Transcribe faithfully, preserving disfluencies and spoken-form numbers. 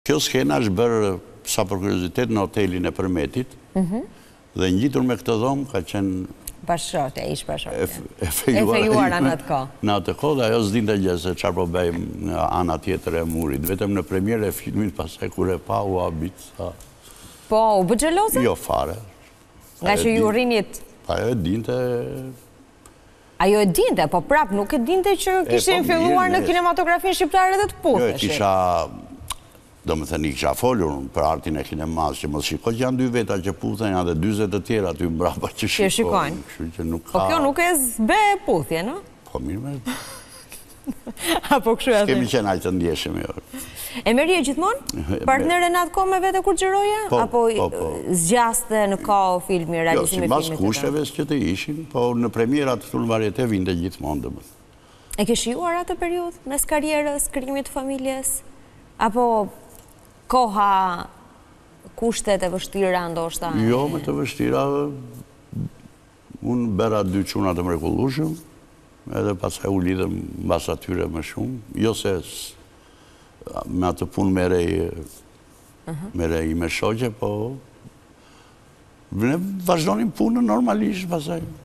Kjo skena është bërë sa për kuriozitet në hotelin e Përmetit, dhe ngjitur me këtë dhomë ka qenë bashkëshortja, ish bashkëshortja. e fejuara në atë kohë. Në atë kohë, dhe ajo s'dinte gjë se çfarë po bëjmë nga ana tjetër e murit. Vetëm në premierë e filmit, pastaj kur e pa u habit sa. Po, u bë xheloze? Jo fare. Nga që ju rrinit. Pa ajo e dinte. Ajo e dinte, po prap nuk e dinte që kishin filluar në kinematografin shqiptare dhe të puthesh. Jo, e kisha, do më thënë, i kisha folur për artin e kinemas, që mos shiko që janë dy veta që puthen, janë dhe dyzet të tjera aty mbrapa që shikojnë. Po kjo nuk e zbe puthje, no? Po mirë me... Apo këshu e dhe? Kemi qenë ajtë të ndjeshëm, jo. E meri e gjithmonë? Partnere në atë kohë me vete kur gjëroja? Apo zgjaste në kohë filmi, realizimi filmit? Jo, si mas kushteve që të ishin, po në premierat të varjete vinte gjithmonë dhe më. E ke shijuar atë periud, mes karierës, krijimit të familjes? Apo koha, kushtet e vështira ndoshta? Jo, me të vështira, unë bera dy quna të mrekullueshëm, edhe pasaj u lidhëm mbas atyre më shumë, jo se me atë punë me rej, me rej me shoqe, po ne vazhdonim punën normalisht pasaj.